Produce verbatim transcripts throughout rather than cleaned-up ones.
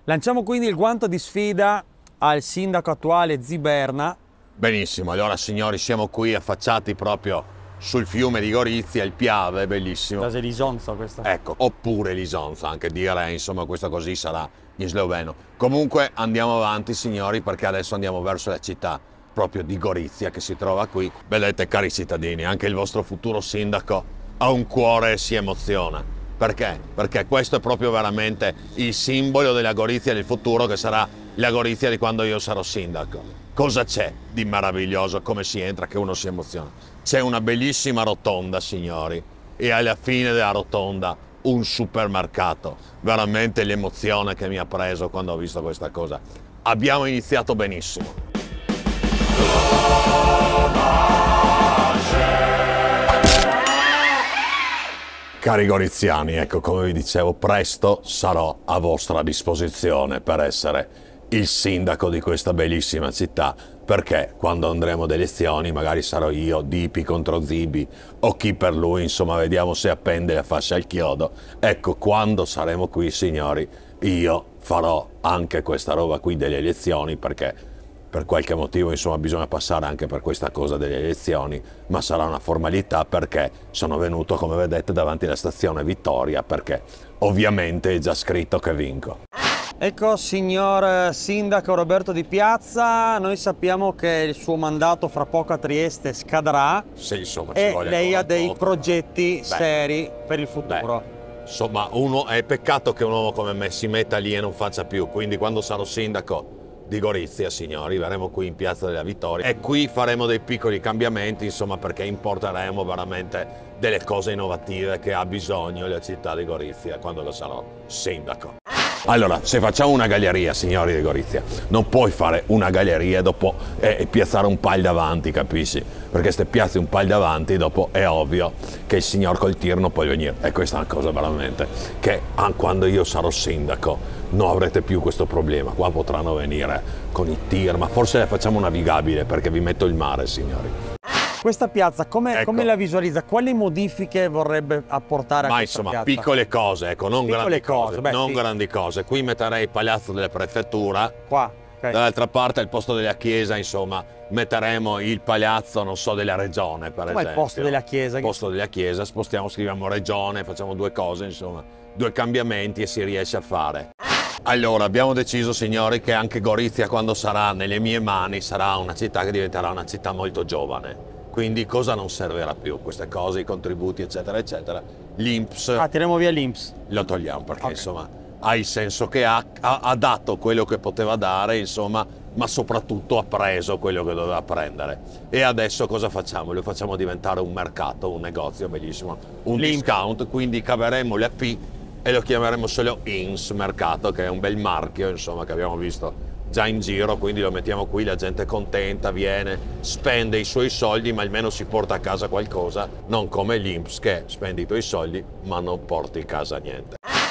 Lanciamo quindi il guanto di sfida al sindaco attuale Ziberna. Benissimo, allora signori siamo qui affacciati proprio sul fiume di Gorizia, il Piave, bellissimo. Da Lisonza questa. Ecco, oppure Lisonza, anche dire, insomma, questo così sarà in sloveno. Comunque andiamo avanti signori, perché adesso andiamo verso la città proprio di Gorizia che si trova qui. Vedete cari cittadini, anche il vostro futuro sindaco ha un cuore e si emoziona. Perché? Perché questo è proprio veramente il simbolo della Gorizia del futuro, che sarà la Gorizia di quando io sarò sindaco. Cosa c'è di meraviglioso? Come si entra che uno si emoziona? C'è una bellissima rotonda, signori, e alla fine della rotonda un supermercato. Veramente l'emozione che mi ha preso quando ho visto questa cosa. Abbiamo iniziato benissimo. Cari goriziani, ecco, come vi dicevo, presto sarò a vostra disposizione per essere il sindaco di questa bellissima città, perché quando andremo ad elezioni magari sarò io, Dipi contro Zibi o chi per lui, insomma vediamo se appende la fascia al chiodo. Ecco, quando saremo qui signori, io farò anche questa roba qui delle elezioni, perché per qualche motivo insomma bisogna passare anche per questa cosa delle elezioni, ma sarà una formalità perché sono venuto, come vedete, davanti alla stazione Vittoria, perché ovviamente è già scritto che vinco. Ecco, signor sindaco Roberto Di Piazza, noi sappiamo che il suo mandato fra poco a Trieste scadrà. Sì, insomma, ci e vuole lei ha dei poco. progetti Beh, seri per il futuro. Beh, insomma, uno, è peccato che un uomo come me si metta lì e non faccia più, quindi quando sarò sindaco di Gorizia, signori, verremo qui in Piazza della Vittoria e qui faremo dei piccoli cambiamenti, insomma, perché importeremo veramente delle cose innovative che ha bisogno la città di Gorizia quando lo sarò sindaco. Allora, se facciamo una galleria, signori di Gorizia, non puoi fare una galleria e dopo eh, piazzare un pal davanti, capisci? Perché se piazzi un pal davanti, dopo è ovvio che il signor col tir non può venire. E questa è una cosa veramente che ah, quando io sarò sindaco non avrete più questo problema. Qua potranno venire con i tir, ma forse facciamo navigabile perché vi metto il mare, signori. Questa piazza come, Ecco. come la visualizza? Quali modifiche vorrebbe apportare a Ma questa insomma, piazza? piccole cose, ecco, non Piccole grandi cose, cose, beh, non sì. grandi cose. Qui metterei il palazzo della prefettura. Qua, ok. Dall'altra parte, al posto della chiesa, insomma, metteremo il palazzo, non so, della regione, per Come esempio. il posto della chiesa? Il posto della chiesa, spostiamo, scriviamo regione, facciamo due cose, insomma, due cambiamenti e si riesce a fare. Allora, abbiamo deciso, signori, che anche Gorizia, quando sarà nelle mie mani, sarà una città che diventerà una città molto giovane. Quindi cosa non servirà più? Queste cose, i contributi, eccetera, eccetera. L'I N P S Ah, tiriamo via l'I N P S. lo togliamo perché, Okay. insomma, ha il senso che ha, ha, ha dato quello che poteva dare, insomma, ma soprattutto ha preso quello che doveva prendere. E adesso cosa facciamo? Lo facciamo diventare un mercato, un negozio bellissimo, un L'I N P S. discount, quindi caveremo la P e lo chiameremo solo I N S Mercato, che è un bel marchio, insomma, che abbiamo visto già in giro, quindi lo mettiamo qui, la gente è contenta, viene, spende i suoi soldi, ma almeno si porta a casa qualcosa, non come l'I N P S che spendi i tuoi soldi ma non porti a casa niente.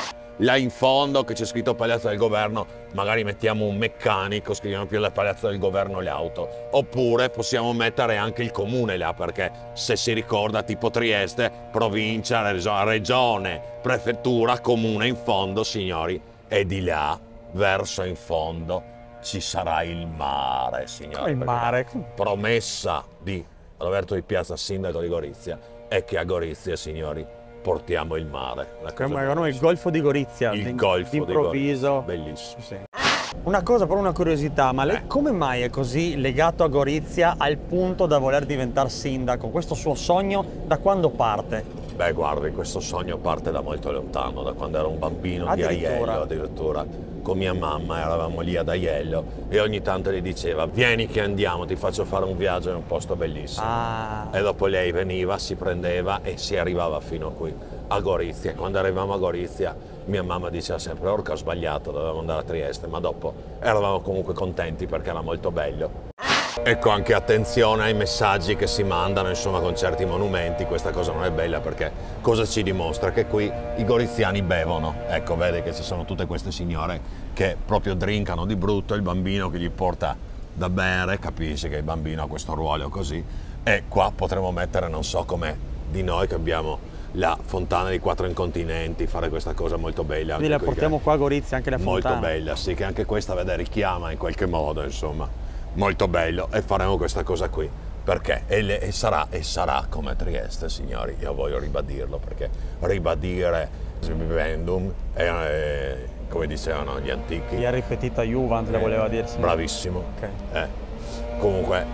Là in fondo che c'è scritto Palazzo del Governo, magari mettiamo un meccanico, scriviamo più il Palazzo del Governo le auto, oppure possiamo mettere anche il comune là, perché se si ricorda tipo Trieste, provincia, regione, prefettura, comune in fondo, signori, e di là verso in fondo ci sarà il mare, signori. Il mare. Promessa di Roberto Di Piazza, sindaco di Gorizia, è che a Gorizia, signori, portiamo il mare. Una cosa Come il bellissima. golfo di Gorizia. Il di- golfo di d'improvviso. Gorizia, bellissimo. Sì. Una cosa, però una curiosità, ma lei Eh. come mai è così legato a Gorizia al punto da voler diventare sindaco? Questo suo sogno da quando parte? Beh, guardi, questo sogno parte da molto lontano, da quando ero un bambino di Addirittura. Aiello, addirittura. Con mia mamma eravamo lì ad Aiello e ogni tanto le diceva: vieni che andiamo, ti faccio fare un viaggio in un posto bellissimo. Ah, E dopo lei veniva, si prendeva e si arrivava fino qui, a Gorizia. Quando arrivavamo a Gorizia, mia mamma diceva sempre: orca, ho sbagliato, dovevamo andare a Trieste, ma dopo eravamo comunque contenti perché era molto bello. Ecco, anche attenzione ai messaggi che si mandano, insomma, con certi monumenti. Questa cosa non è bella perché cosa ci dimostra? Che qui i goriziani bevono. Ecco, vede che ci sono tutte queste signore che proprio drinkano di brutto, il bambino che gli porta da bere, capisci che il bambino ha questo ruolo così. E qua potremmo mettere, non so come di noi che abbiamo la fontana dei quattro incontinenti, fare questa cosa molto bella. Quindi la qui, portiamo qua a Gorizia, anche la fontana. Molto bella, sì, che anche questa, vede, richiama in qualche modo, insomma, molto bello, e faremo questa cosa qui. Perché? E, le, e, sarà, e sarà come Trieste, signori, io voglio ribadirlo, perché ribadire vivendum è, è, come dicevano gli antichi. Via ripetita Juvent, le voleva dirsi. Bravissimo. Okay. Eh. Comunque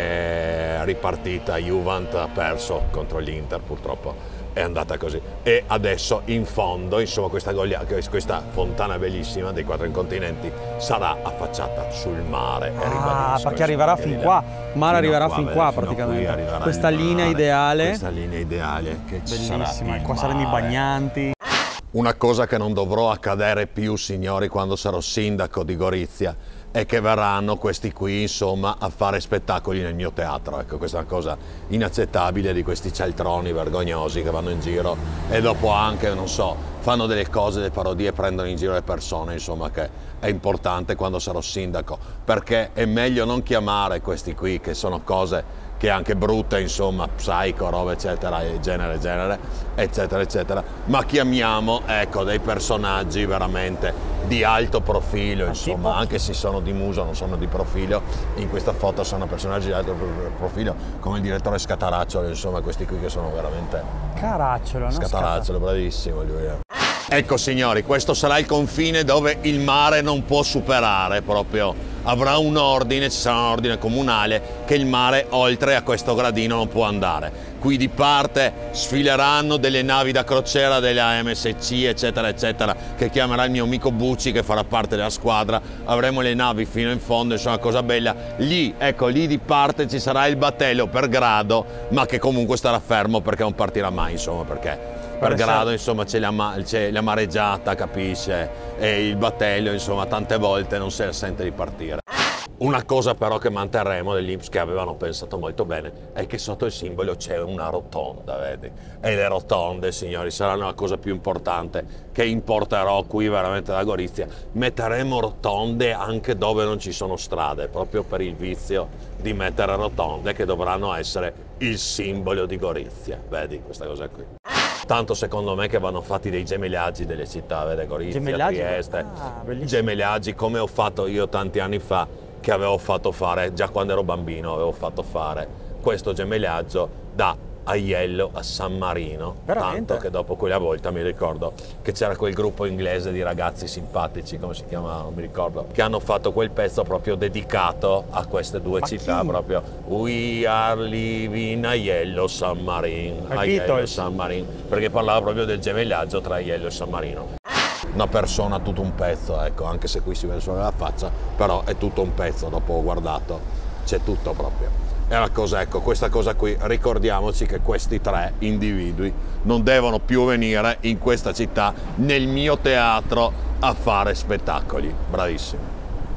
è ripartita, Juvent ha perso contro l'Inter, purtroppo è andata così, e adesso in fondo, insomma, questa, goglia, questa fontana bellissima dei quattro incontinenti sarà affacciata sul mare. Ah, perché arriverà fin qua, il mare arriverà fin qua praticamente, questa linea ideale, questa linea ideale che ci sarà, bellissima, e qua saranno i bagnanti. Una cosa che non dovrò accadere più, signori, quando sarò sindaco di Gorizia, è che verranno questi qui, insomma, a fare spettacoli nel mio teatro. Ecco, questa è una cosa inaccettabile, di questi cialtroni vergognosi che vanno in giro e dopo anche, non so, fanno delle cose, delle parodie, prendono in giro le persone, insomma, che è importante quando sarò sindaco, perché è meglio non chiamare questi qui, che sono cose che è anche brutte, insomma, psycho, roba, eccetera, genere, genere, eccetera, eccetera, ma chiamiamo, ecco, dei personaggi veramente di alto profilo, insomma, anche se sono di muso, non sono di profilo, in questa foto sono personaggi di alto profilo, come il direttore Scataracciolo, insomma, questi qui che sono veramente... Caracciolo, no? Scataracciolo, bravissimo lui. Ecco, signori, questo sarà il confine dove il mare non può superare, proprio avrà un ordine, ci sarà un ordine comunale che il mare oltre a questo gradino non può andare. Qui di parte sfileranno delle navi da crociera della M S C, eccetera, eccetera, che chiamerà il mio amico Bucci, che farà parte della squadra. Avremo le navi fino in fondo, insomma, una cosa bella. Lì, ecco, lì di parte ci sarà il battello per grado, ma che comunque starà fermo perché non partirà mai, insomma, perché... per grado, insomma, c'è la, la mareggiata, capisce, e il battello, insomma, tante volte non se la sente di partire. Una cosa però che manterremo dell'I N P S, che avevano pensato molto bene, è che sotto il simbolo c'è una rotonda, vedi? E le rotonde, signori, saranno la cosa più importante che importerò qui veramente da Gorizia. Metteremo rotonde anche dove non ci sono strade, proprio per il vizio di mettere rotonde che dovranno essere il simbolo di Gorizia, vedi questa cosa qui. Tanto secondo me che vanno fatti dei gemellaggi delle città, vede, Gorizia, gemellaggi? Trieste, ah, gemellaggi come ho fatto io tanti anni fa, che avevo fatto fare, già quando ero bambino avevo fatto fare questo gemellaggio da Aiello a San Marino. Veramente? Tanto che dopo quella volta mi ricordo che c'era quel gruppo inglese di ragazzi simpatici, come si chiama, non mi ricordo, che hanno fatto quel pezzo proprio dedicato a queste due Ma città, chi? proprio We are living Aiello San Marino, Aiello e San Marino, perché parlava proprio del gemellaggio tra Aiello e San Marino. Una persona, tutto un pezzo, ecco, anche se qui si vede solo la faccia, però è tutto un pezzo, dopo ho guardato, c'è tutto proprio. È una cosa, ecco, questa cosa qui, ricordiamoci che questi tre individui non devono più venire in questa città, nel mio teatro, a fare spettacoli. Bravissimi.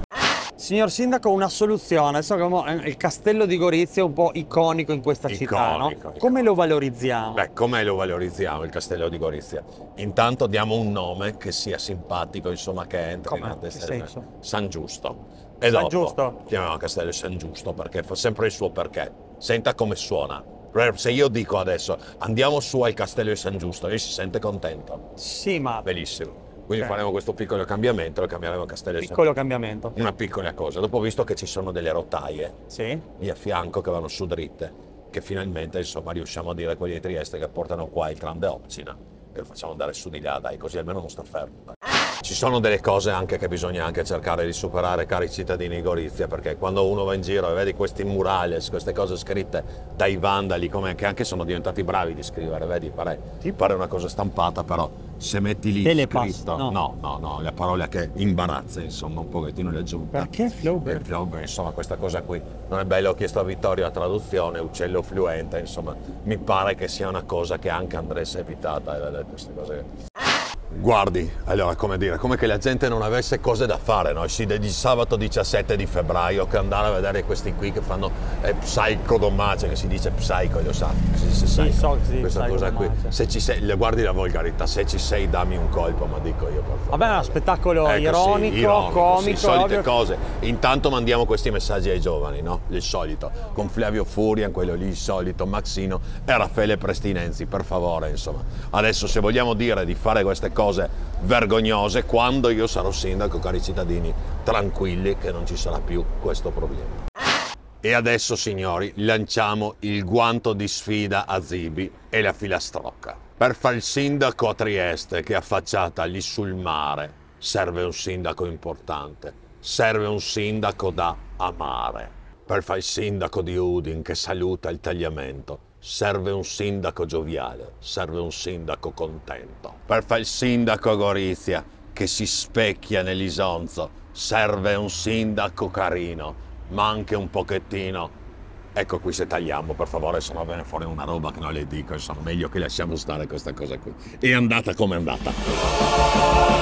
Signor Sindaco, una soluzione. Adesso abbiamo il castello di Gorizia, è un po' iconico in questa Iconico, città, no? iconico. Come lo valorizziamo? Beh, come lo valorizziamo il castello di Gorizia? Intanto diamo un nome che sia simpatico, insomma, che entri Come? nella testa. Che senso? San Giusto. E San dopo Giusto? chiamiamo castello San Giusto perché fa sempre il suo perché. Senta come suona. Se io dico adesso andiamo su al castello di San Giusto, lui si sente contento. Sì, ma Benissimo. Quindi Okay. faremo questo piccolo cambiamento, lo chiameremo castello di San piccolo Giusto. cambiamento. Una piccola cosa. Dopo ho visto che ci sono delle rotaie Sì? lì a fianco che vanno su dritte, che finalmente, insomma, riusciamo a dire quelli di Trieste che portano qua il tram de Opcina, che lo facciamo andare su di là, dai, così almeno non sta fermo. Ci sono delle cose anche che bisogna anche cercare di superare, cari cittadini di Gorizia, perché quando uno va in giro e vedi questi murales, queste cose scritte dai vandali, come che anche sono diventati bravi di scrivere, vedi, pare, pare una cosa stampata, però se metti lì Telepass, scritto, no. no, no, no, la parola che imbarazza, insomma, un pochettino le aggiunta. Perché Flaubert? Eh, Flaubert, insomma, questa cosa qui non è bello. Ho chiesto a Vittorio la traduzione, uccello fluente, insomma, mi pare che sia una cosa che anche andresse evitata, eh, queste cose. Guardi, allora come dire, come che la gente non avesse cose da fare, no? Sì, di sabato diciassette di febbraio che andare a vedere questi qui che fanno eh, psicodomacia, che si dice psico, lo sa, si dice Sì, psycho, so che si dice questa cosa qui. psicodomacia. Se ci sei, le guardi la volgarità, se ci sei dammi un colpo, ma dico io per favore. Vabbè, è uno spettacolo Ecco, ironico, sì, ironico, comico, sì, solite ovvio. cose. Intanto mandiamo questi messaggi ai giovani, no? Il solito, con Flavio Furian, quello lì, il solito, Maxino e Raffaele Prestinenzi, per favore, insomma. Adesso se vogliamo dire di fare queste cose vergognose, quando io sarò sindaco, cari cittadini, tranquilli che non ci sarà più questo problema. E adesso, signori, lanciamo il guanto di sfida a Zibi e la filastrocca. Per fare il sindaco a Trieste, che è affacciata lì sul mare, serve un sindaco importante, serve un sindaco da amare. Per fare il sindaco di Udin, che saluta il tagliamento, serve un sindaco gioviale, serve un sindaco contento. Per fare il sindaco a Gorizia, che si specchia nell'Isonzo, serve un sindaco carino, ma anche un pochettino. Ecco qui se tagliamo, per favore, se no viene fuori una roba che non le dico, insomma, meglio che lasciamo stare questa cosa qui. È andata come è andata.